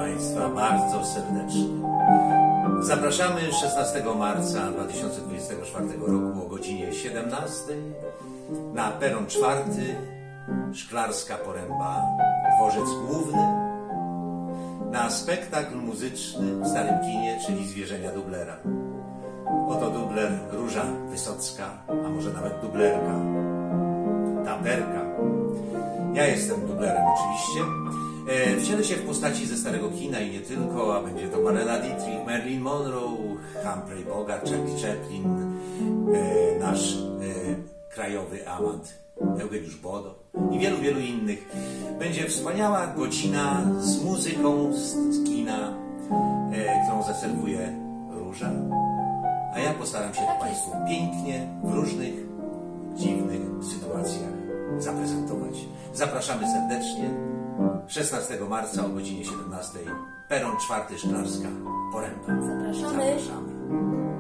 Państwa bardzo serdecznie. Zapraszamy 16 marca 2024 roku o godzinie 17 na peron 4, Szklarska Poręba, dworzec główny, na spektakl muzyczny w Starym Kinie, czyli Zwierzenia Dublera. Oto dubler Róża Wysocka, a może nawet dublerka, Taperka. Ja jestem dublerem oczywiście. Wcielę się w postaci ze Starego Kina i nie tylko, a będzie to Marlena Dietrich, Marilyn Monroe, Humphrey Bogart, Charlie Chaplin, nasz krajowy amant Eugeniusz Bodo i wielu, wielu innych. Będzie wspaniała godzina z muzyką z kina, którą zaserwuje Róża, a ja postaram się to Państwu pięknie w różnych dziwnych sytuacjach zaprezentować. Zapraszamy serdecznie 16 marca o godzinie 17, peron 4, Szklarska Poręba. Zapraszamy. Zapraszamy.